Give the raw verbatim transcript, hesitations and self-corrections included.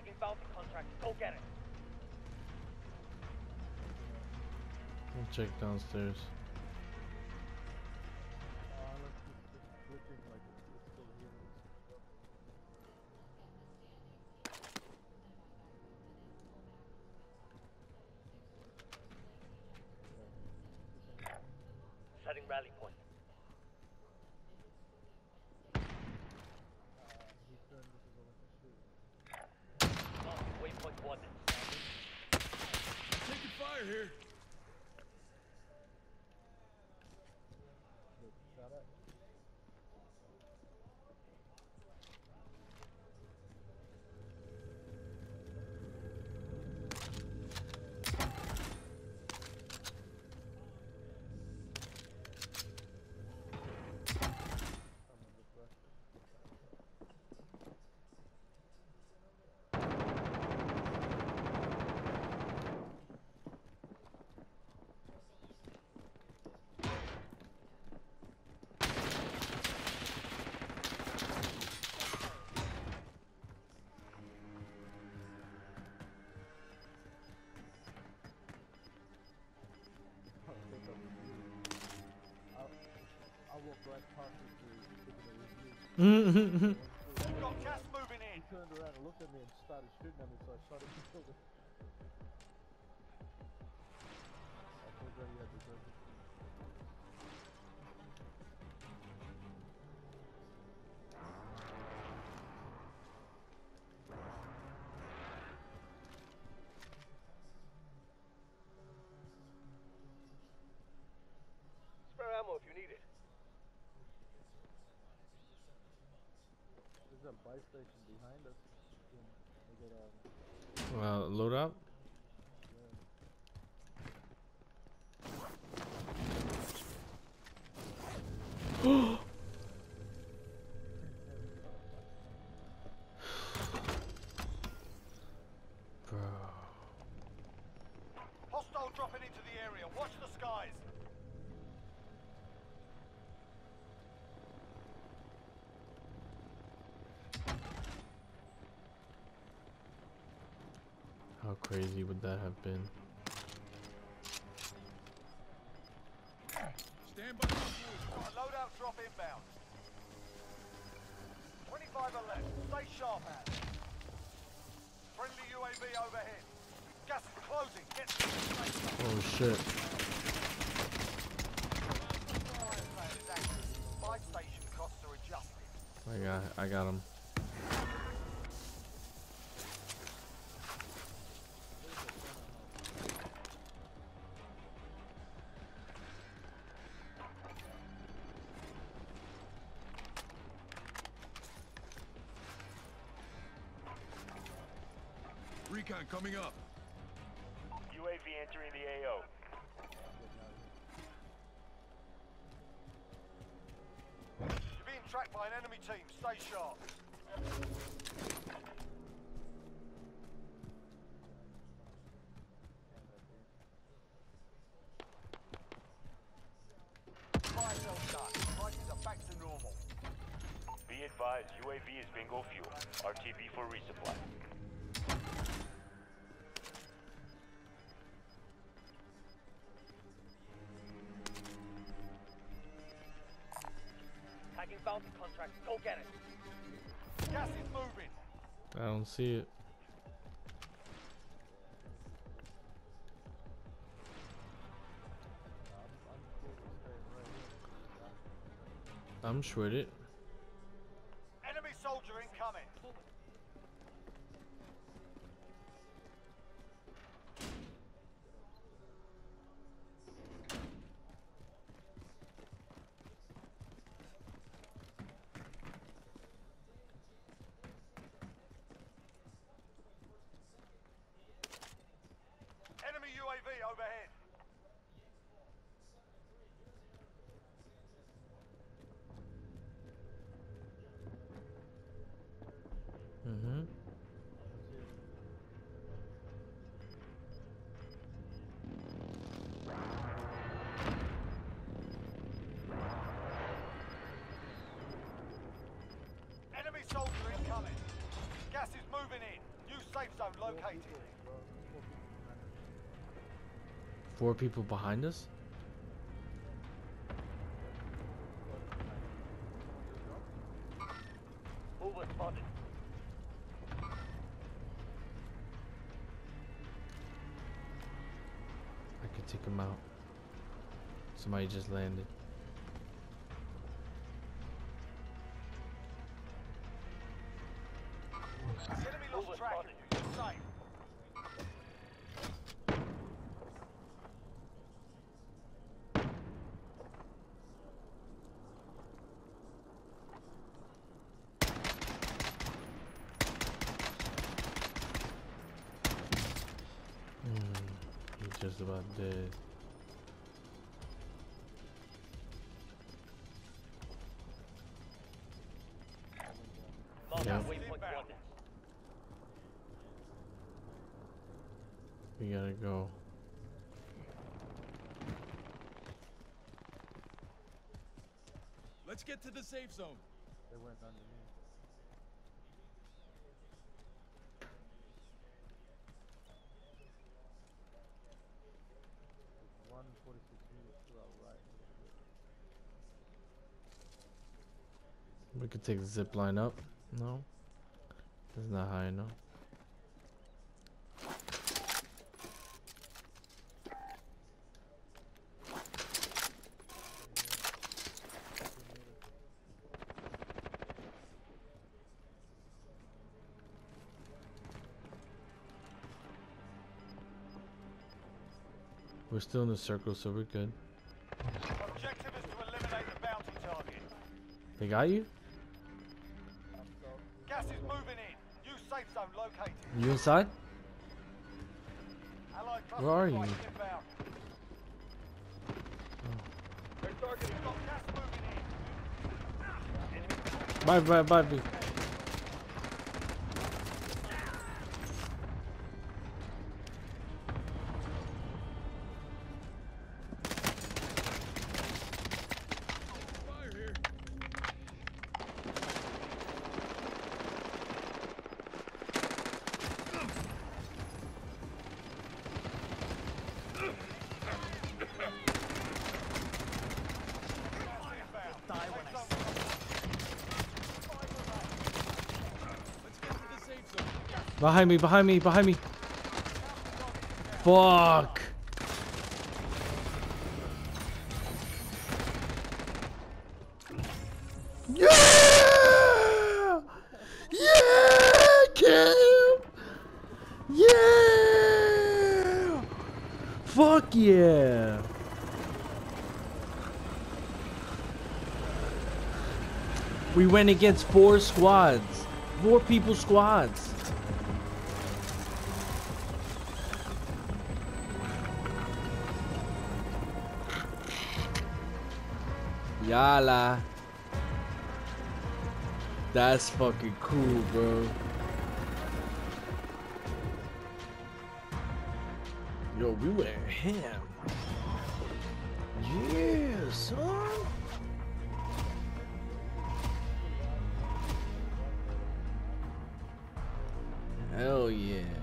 Tagging bounty contract. Go get it. I'll check downstairs. Setting rally point. Marking waypoint one. Taking fire here. Got gas moving in. He turned around and looked at me and started shooting at me, so I shot him and killed him. I thought that he had the gun. Spare ammo if you need it. There's a buy station behind us. We get, um, Uh, load up. Bro. hostile dropping into the area. Watch the skies. How crazy would that have been? Stand by. Got a loadout drop inbound. twenty-five are left. Stay sharp out. Friendly U A V overhead. Gas is closing. Get to the station. Oh shit. Buy station costs are adjusted. I got I got him. Recon coming up. U A V entering the A O. You're being tracked by an enemy team. Stay sharp. Fire cell done. Prices are back to normal. Be advised, U A V is bingo fuel. R T B for resupply. Tagging bounty contract. Go get it. Gas is moving. I don't see it. I'm shredded. Enemy soldier incoming. Enemy U A V overhead. Mm-hmm. Enemy soldier incoming. Gas is moving in. New safe zone located. Four people behind us? Mover spotted. I could take him out. Somebody just landed. Enemy Mover lost track of spotted. you. You're safe. Hmm, he's just about dead. Mark Yeah. waypoint one. We gotta go. Let's get to the safe zone. They went underneath. one forty-six meters to our right. We could take the zip line up. No? It's not high enough. We're still in the circle, so we're good. Objective is to eliminate the bounty target. They got you? Gas is moving in. Use safe zone located. You inside? Allied Where are cluster you? strike inbound. They're targeting. Got gas moving in. Bye, bye, bye. bye. Fire here. Let's get to the safe zone. Behind me, behind me, behind me. Fuck. Yeah! Yeah, Cam! Yeah! Fuck yeah! We went against four squads. Four people squads. Yala. That's fucking cool, bro. Yo, we went ham. Yeah, son. Hell yeah.